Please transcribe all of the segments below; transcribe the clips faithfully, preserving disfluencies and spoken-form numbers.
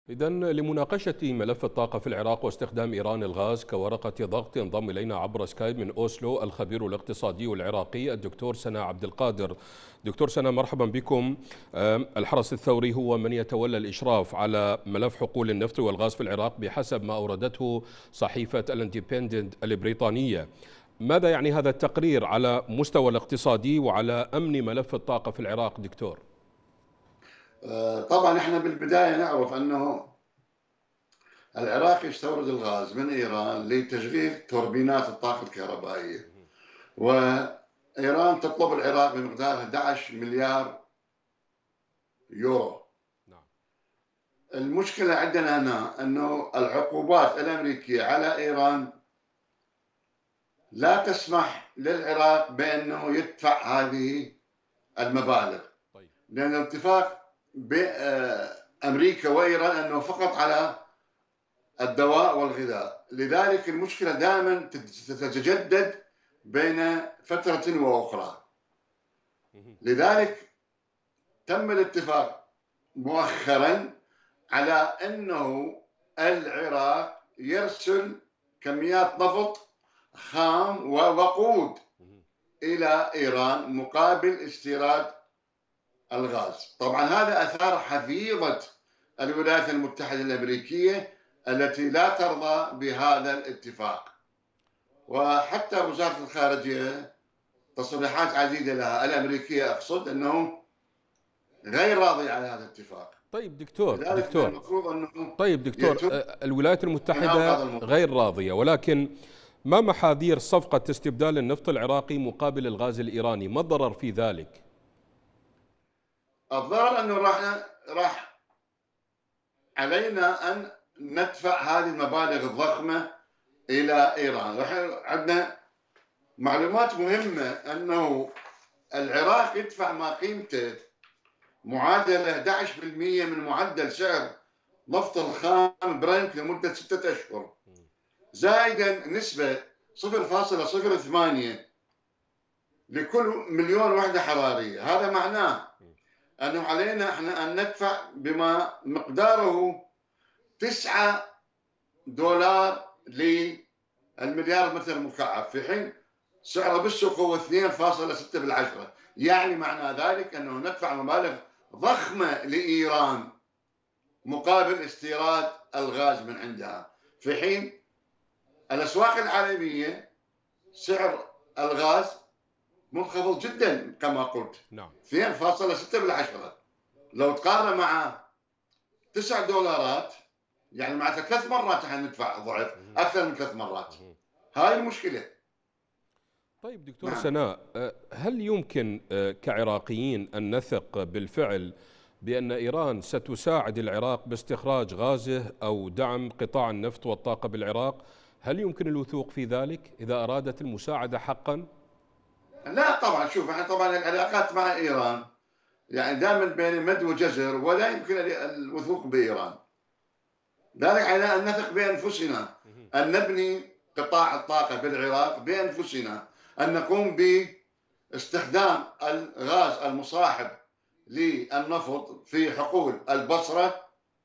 إذا لمناقشة ملف الطاقة في العراق واستخدام إيران الغاز كورقة ضغط ينضم إلينا عبر سكايب من أوسلو الخبير الاقتصادي العراقي الدكتور سنا عبد القادر. دكتور سنا، مرحبا بكم. الحرس الثوري هو من يتولى الإشراف على ملف حقول النفط والغاز في العراق بحسب ما أوردته صحيفة الاندبندنت البريطانية. ماذا يعني هذا التقرير على مستوى الاقتصادي وعلى أمن ملف الطاقة في العراق دكتور؟ طبعا احنا بالبدايه نعرف انه العراق يستورد الغاز من ايران لتشغيل توربينات الطاقه الكهربائيه، وايران تطلب العراق بمقدار احد عشر مليار يورو. نعم. المشكله عندنا هنا انه العقوبات الامريكيه على ايران لا تسمح للعراق بانه يدفع هذه المبالغ. طيب. لان الاتفاق بامريكا وايران انه فقط على الدواء والغذاء، لذلك المشكله دائما تتجدد بين فتره واخرى. لذلك تم الاتفاق مؤخرا على انه العراق يرسل كميات نفط خام ووقود الى ايران مقابل استيراد الغاز. طبعا هذا اثار حفيظه الولايات المتحده الامريكيه التي لا ترضى بهذا الاتفاق، وحتى وزاره الخارجيه تصريحات عديده لها الامريكيه اقصد انه غير راضيه على هذا الاتفاق. طيب دكتور لذلك دكتور المفروض انه طيب دكتور يتم الولايات المتحدة غير راضية، ولكن ما محاذير صفقة استبدال النفط العراقي مقابل الغاز الإيراني؟ ما الضرر في ذلك؟ الضرر انه راح راح علينا ان ندفع هذه المبالغ الضخمه الى ايران. راح عندنا معلومات مهمه انه العراق يدفع ما قيمته معادله احد عشر بالمئة من معدل سعر نفط الخام برنت لمده سته اشهر، زائدا نسبه صفر فاصلة صفر ثمانية لكل مليون وحده حراريه. هذا معناه انه علينا احنا ان ندفع بما مقداره تسعة دولار للمليار متر مكعب، في حين سعره بالسوق هو اثنين فاصلة ستة بالعشرة. يعني معنى ذلك انه ندفع مبالغ ضخمه لايران مقابل استيراد الغاز من عندها، في حين الاسواق العالميه سعر الغاز منخفض جدا كما قلت. نعم. اثنين فاصلة ستة بالعشرة. لو تقارن مع تسع دولارات يعني معناتها ثلاث مرات احنا ندفع ضعف، اكثر من ثلاث مرات. هاي المشكله. طيب دكتور نعم. سناء، هل يمكن كعراقيين أن نثق بالفعل بأن إيران ستساعد العراق باستخراج غازه أو دعم قطاع النفط والطاقة بالعراق؟ هل يمكن الوثوق في ذلك إذا أرادت المساعدة حقا؟ لا طبعا، شوف احنا طبعا العلاقات مع ايران يعني دائما بين مد وجزر، ولا يمكن الوثوق بايران. ذلك علينا ان نثق بانفسنا، ان نبني قطاع الطاقه بالعراق بانفسنا، ان نقوم باستخدام الغاز المصاحب للنفط في حقول البصره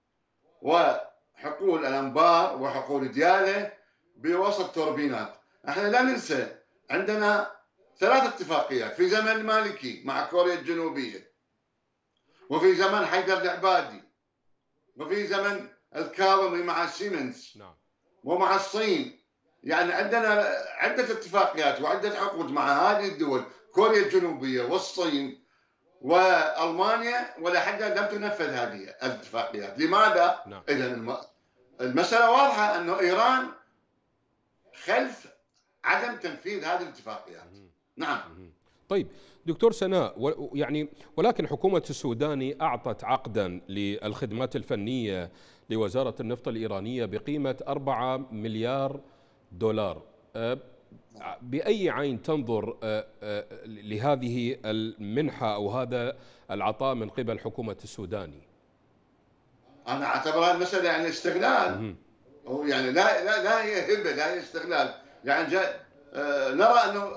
وحقول الانبار وحقول دياله بوسط توربينات. احنا لا ننسى عندنا ثلاث اتفاقيات في زمن المالكي مع كوريا الجنوبيه، وفي زمن حيدر العبادي، وفي زمن الكاظمي مع سيمنز. نعم. ومع الصين. يعني عندنا عدة اتفاقيات وعدة عقود مع هذه الدول، كوريا الجنوبية والصين وألمانيا، ولا حتى لم تنفذ هذه الاتفاقيات. لماذا؟ نعم. إذا المسألة واضحة أنه إيران خلف عدم تنفيذ هذه الاتفاقيات. نعم. طيب دكتور سناء، يعني ولكن حكومة السوداني أعطت عقدا للخدمات الفنية لوزارة النفط الإيرانية بقيمة أربعة مليار دولار. بأي عين تنظر لهذه المنحة أو هذا العطاء من قبل حكومة السوداني؟ أنا أعتبرها المسألة يعني استغلال. يعني لا لا لا هي هبة، لا هي استغلال. يعني جاء آه نرى أنه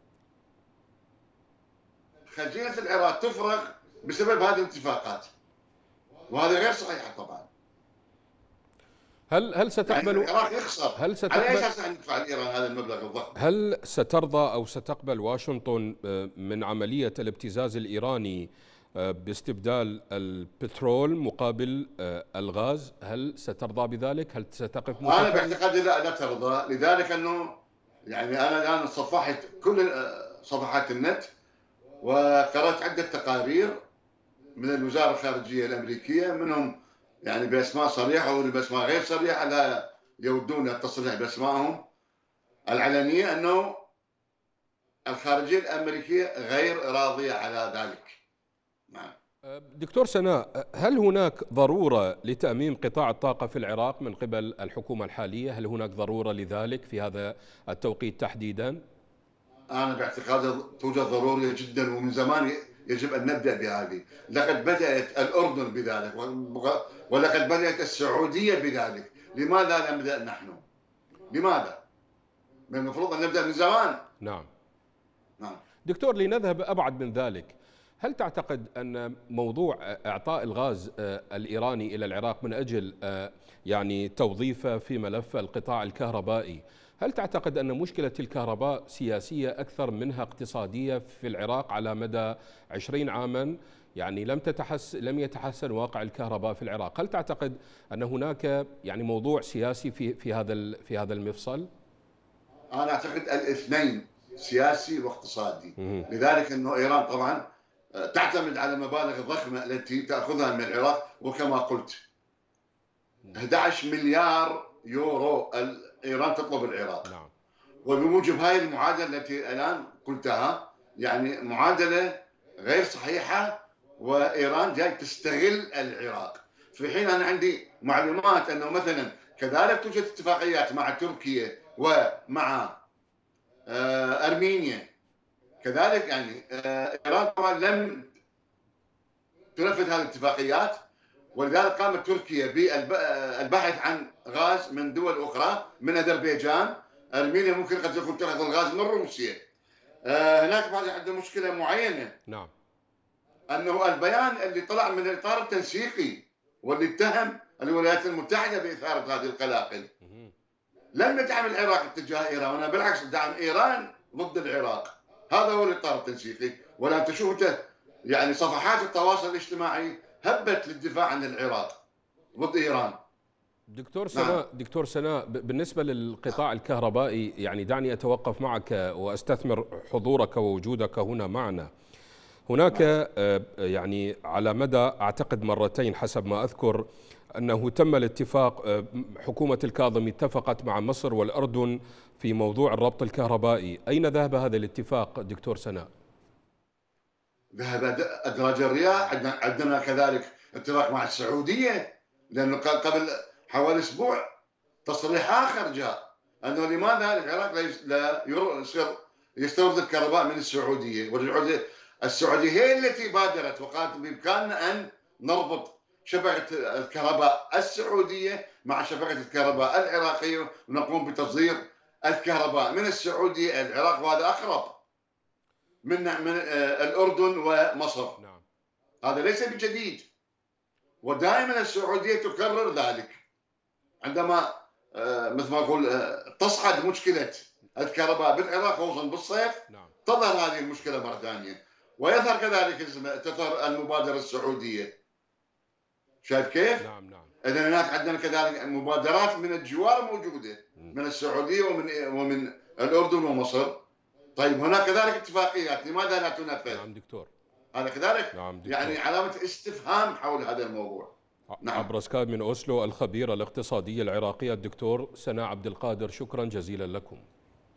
خزينة العراق تفرغ بسبب هذه الاتفاقات، وهذا غير صحيح طبعا. هل هل ستقبل يعني العراق يخسر. هل على اي ستقبل اساس ندفع لايران هذا المبلغ الضخم؟ هل سترضى أو ستقبل واشنطن من عملية الابتزاز الإيراني باستبدال البترول مقابل الغاز؟ هل سترضى بذلك؟ هل ستقف متفق؟ انا باعتقادي لا لا ترضى، لذلك انه يعني انا الان صفحت كل صفحات النت وقرأت عدة تقارير من الوزارة الخارجية الأمريكية، منهم يعني بأسماء صريحة وبأسماء غير صريحة لا يودون التصريح بأسمائهم العلنية، أنه الخارجية الأمريكية غير راضية على ذلك. نعم. دكتور سناء، هل هناك ضرورة لتأميم قطاع الطاقة في العراق من قبل الحكومة الحالية؟ هل هناك ضرورة لذلك في هذا التوقيت تحديدا؟ أنا باعتقادي توجد ضرورية جدا، ومن زمان يجب أن نبدأ بهذه. لقد بدأت الأردن بذلك ولقد بدأت السعودية بذلك، لماذا لم نبدأ نحن؟ لماذا؟ من المفروض أن نبدأ من زمان. نعم. نعم. دكتور، لنذهب أبعد من ذلك، هل تعتقد أن موضوع إعطاء الغاز الإيراني إلى العراق من أجل يعني توظيفه في ملف القطاع الكهربائي، هل تعتقد أن مشكلة الكهرباء سياسية أكثر منها اقتصادية في العراق على مدى عشرين عاما؟ يعني لم تتحس لم يتحسن واقع الكهرباء في العراق، هل تعتقد أن هناك يعني موضوع سياسي في في هذا في هذا المفصل؟ أنا أعتقد الاثنين، سياسي واقتصادي. لذلك أنه إيران طبعا تعتمد على المبالغ الضخمة التي تأخذها من العراق، وكما قلت أحد عشر مليار يورو إيران تطلب العراق. نعم. وبموجب هاي المعادلة التي الآن قلتها، يعني معادلة غير صحيحة، وإيران جاي تستغل العراق، في حين أنا عندي معلومات أنه مثلا كذلك توجد اتفاقيات مع تركيا ومع أرمينيا كذلك. يعني إيران طبعا لم تنفذ هذه الاتفاقيات، ولذلك قامت تركيا بالبحث عن غاز من دول أخرى، من أذربيجان، أرمينيا ممكن قد تكون تأخذ الغاز من روسيا. هناك بعد عندنا مشكلة معينة. نعم. أنه البيان اللي طلع من الإطار التنسيقي واللي اتهم الولايات المتحدة بإثارة هذه القلاقل لم يدعم العراق اتجاه إيران، وأنا بالعكس دعم إيران ضد العراق. هذا هو الإطار التنسيقي. ولا تشوف يعني صفحات التواصل الاجتماعي هبت للدفاع عن العراق ضد إيران. دكتور سناء، نعم. دكتور سناء، بالنسبة للقطاع الكهربائي، يعني دعني أتوقف معك وأستثمر حضورك ووجودك هنا معنا. هناك يعني على مدى أعتقد مرتين حسب ما أذكر أنه تم الاتفاق، حكومة الكاظمي اتفقت مع مصر والأردن في موضوع الربط الكهربائي. أين ذهب هذا الاتفاق دكتور سناء؟ ذهب أدراج الرياح. عندنا عندنا كذلك اتفاق مع السعودية، لأنه قبل حوالي أسبوع تصريح آخر جاء أنه لماذا العراق لا يصير يستورد الكهرباء من السعودية، والسعودية السعودية هي التي بادرت وقالت بإمكاننا أن نربط شبكة الكهرباء السعودية مع شبكة الكهرباء العراقية، ونقوم بتصدير الكهرباء من السعودية إلى العراق، وهذا أقرب من من الأردن ومصر. نعم. هذا ليس بجديد، ودائما السعودية تكرر ذلك عندما مثل ما أقول تصعد مشكلة الكهرباء بالعراق خصوصا بالصيف. نعم. تظهر هذه المشكلة مرة ثانية، ويظهر كذلك تظهر المبادرة السعودية. شايف كيف؟ نعم نعم. إذا هناك عندنا كذلك مبادرات من الجوار موجودة، من السعودية ومن ومن الأردن ومصر. طيب هناك كذلك اتفاقيات، لماذا لا تنفذ؟ نعم دكتور. هذا كذلك نعم دكتور. يعني علامة استفهام حول هذا الموضوع. نعم. عبر سكايب من أوسلو الخبيرة الاقتصادية العراقية الدكتور سناء عبد القادر، شكرا جزيلا لكم.